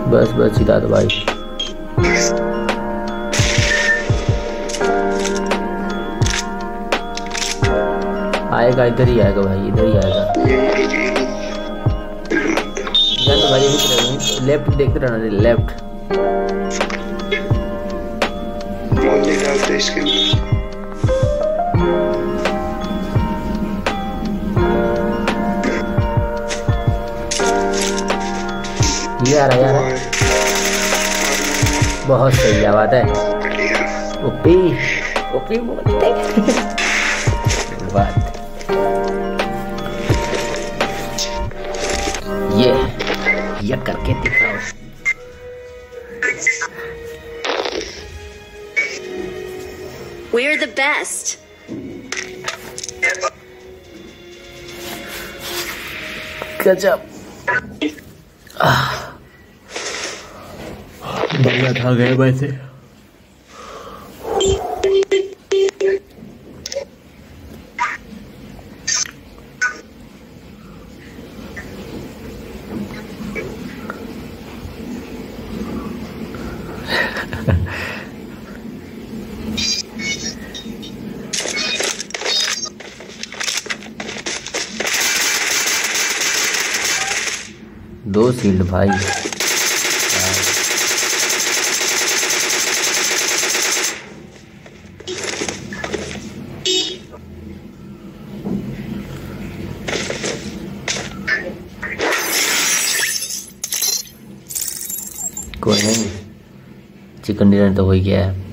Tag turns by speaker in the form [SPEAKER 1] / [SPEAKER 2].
[SPEAKER 1] बस बस सिला दो भाई। आएगा, इधर ही आएगा भाई, इधर ही आएगा। तो भाई लेफ्ट देखते रहना, लेफ्ट।
[SPEAKER 2] इसके अंदर
[SPEAKER 1] ये आ रहा है यार, बहुत सही बात है। ओपी ओपी बोलते बात। ये करके दिखाओ।
[SPEAKER 3] We're the best.
[SPEAKER 1] गजब। बढ़िया था गए वैसे। दो शील्ड भाई। कोई नहीं, चिकन डिनर तो हो ही गया है।